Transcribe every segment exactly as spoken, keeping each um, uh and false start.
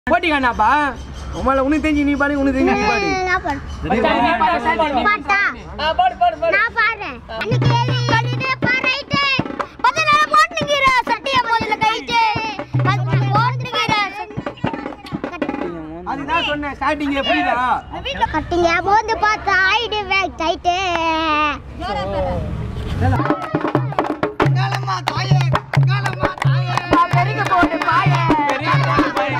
போட்டிக்கானாப்பா உமால உனக்கு தெரிஞ்சு நீ பாடு உனக்கு தெரிஞ்சு நீ பாடு நான் பாடு பாட்டா ஆ பாடு பாடு பாடு நான் பாடுறேன் அன்னைக்கு ஏறி ஓடிட்டே பரைட்டே பதினால போட்டுங்கற சட்டிய முதல்ல கைட்டே போட்டுங்கற அதுதான் சொன்னேன் ஸ்டார்டிங்ல புரியுதா கட்டிங்க போந்து பார்த்தா ஐடி வேக் டைட்டே காலம்மா தாயே காலம்மா தாயே பெருக போடு பாயே பெரிய பாயே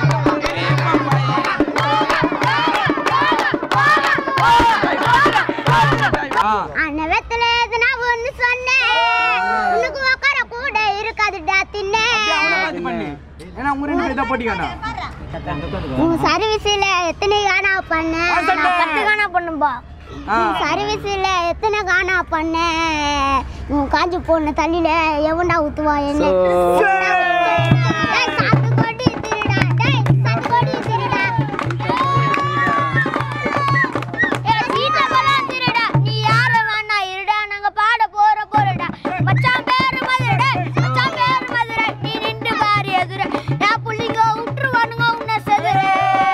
அனவத்துல எதுனா ஒன்னு சொன்னேன் உனக்கு உட்கார கூட இருக்காதுடா தின்னே ஏன்னா உங்க ரெண்டு பேரும் போட்டிக்கானா உன் சர்வீஸ்ல எத்தனை காணா பண்ண நான் பத்து காணா பண்ணும்பா உன் சர்வீஸ்ல எத்தனை காணா பண்ண உன் காஞ்சி போன தள்ளில எவன்டா ஊத்துவா என்ன டேய் சாத்து கோடி திருடா டேய் சாத்து கோடி திருடா ஏய் சீட்டா பலா திருடா நீ யார வேணா இருடா நாங்க பாட போற போறடா மச்சான் பேரு மதுரை மச்சான் பேரு மதுரை நீ நின்னு பாரு எதுரை நான் புள்ளிங்க உட்ருவானுங்க உன்னை செதுரை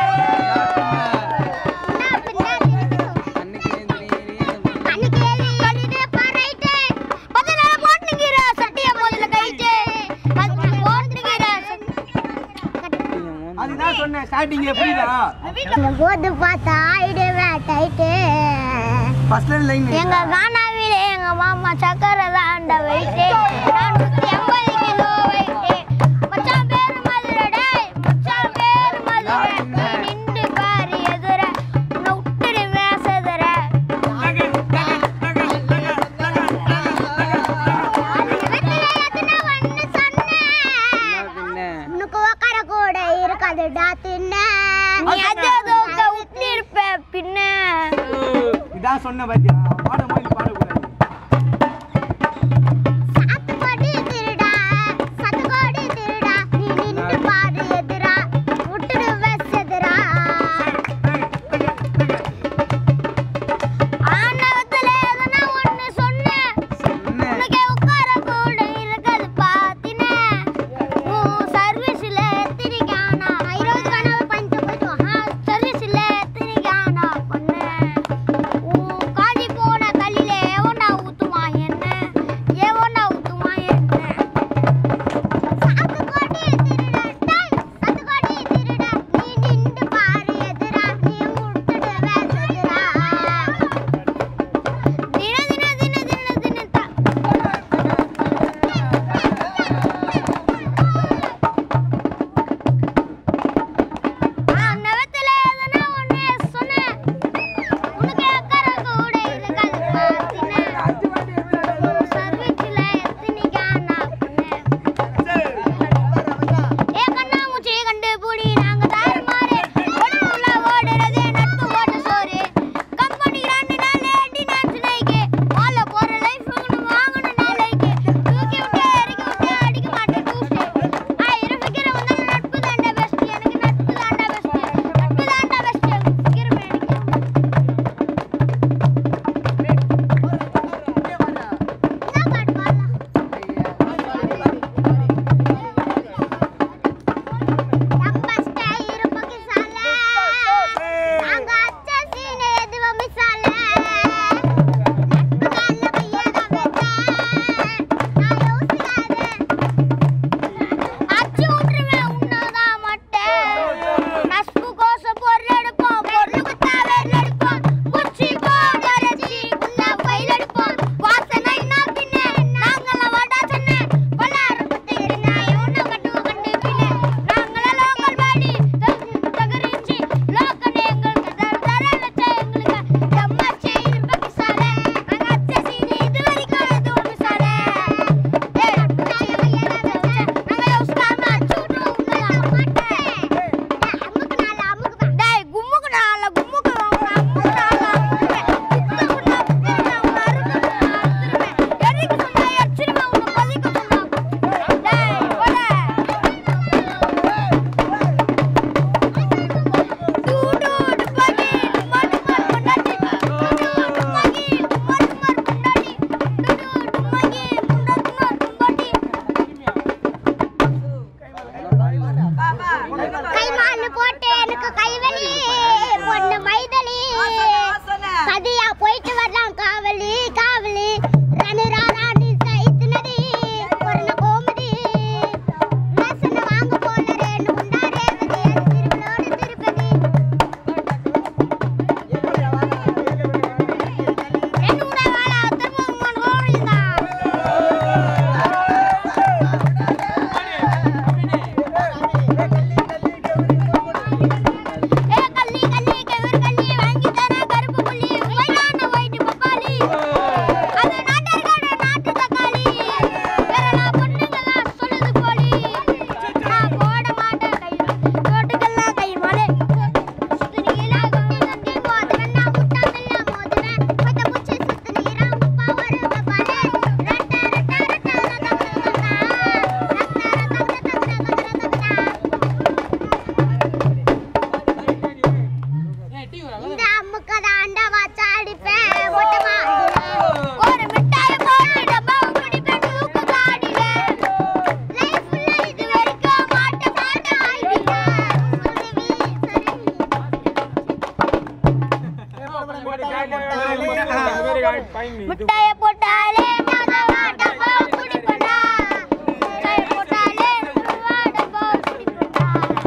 அதுதான் சொன்னேன் ஸ்டார்டிங்ல புரியுதா போது பார்த்தா ஐடியா டைட்டு ஃபர்ஸ்ட் லைன் எங்க கானாவில எங்க மாமா சக்கரை தாண்ட வெயிட்டு நான் நூத்தி எண்பது கிலோ வெயிட்டு மச்சான் பேரு மதுரை டேய் மச்சான் பேரு மதுரை நீ நின்று பாரு எதுர உன்னை விட்டுடு மேசதுர உனக்கு உக்கார கூட இருக்காதுடா தின்ன நீ அது அது உட்னி இருப்ப பின்ன இதான் சொன்ன பாத்தியா பாட மாதிரி பாடக்கூடாது சாத்து கோடி திருடா சத்து கோடி திருடா நீ நின்று பாரு எதுரா விட்டுடு வெசதுரா ஆனவத்துல எதனா ஒண்ணு சொன்னேன் உனக்கு உட்கார கூட இருக்காது பாத்தினே உன் சர்வீஸ்ல எத்தனை காணா இருபது காணா பண்ணிட்டு போயிட்டோம் சர்வீஸ்ல எத்தனை காணா பண்ண உன் காஞ்சி போன முட்டைய போட்டாலே மதவா டப்பா குடிப்படா முட்டைய போட்டாலே மதவா டப்பா குடிப்படா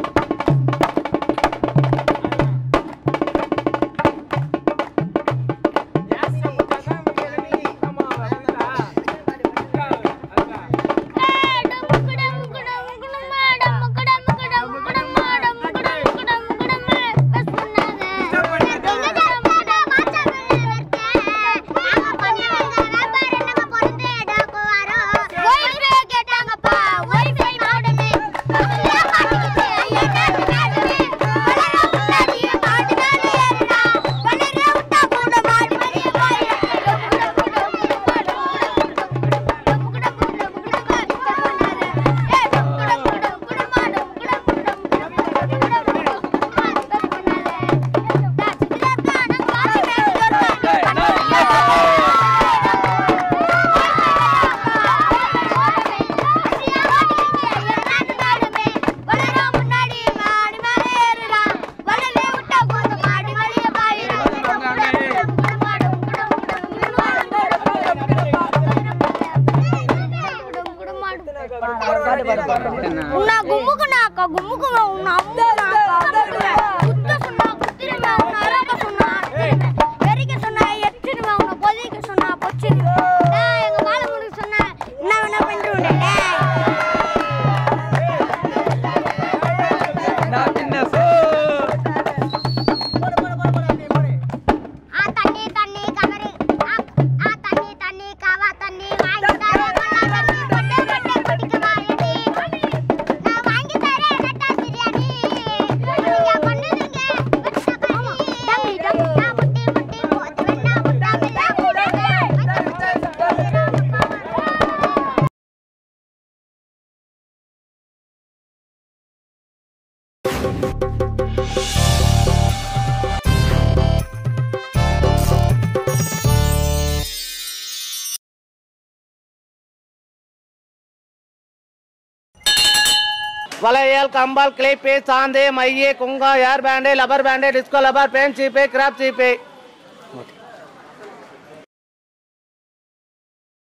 உன்னா கும்முக்குனா அக்கா கும்முக்குமா உன்னா அம்மா குத்த சொன்னா குத்திரமா உன்னா அரக்க சொன்னா வெரிக்க சொன்னா எச்சிடுமா உன்னா பொதிக்க சொன்னா பொச்சிடு டேய் எங்க பால முடுக்கு சொன்னா என்ன வேணா பண்றோம் டேய் நான் பின்ன சோ ஆ தண்ணி தண்ணி கவரி ஆ தண்ணி தண்ணி காவா தண்ணி வாங்கி தர கொண்டா தண்ணி கொண்டே கொண்டே குடிக்க வாயடி நான் வாங்கி தரேன் நட்டா பிரியாணி நீங்க பண்ணுவீங்க வச்ச கறி டங்கி டங்கி நான் முட்டி முட்டி போட்டு வெண்ணா முட்டாங்க वलयल कंबल क्लिप सांदे मइये कुंगा हेयर बैंड लबर बैंड डिस्को लबर पेन चीपे क्रैप चीपे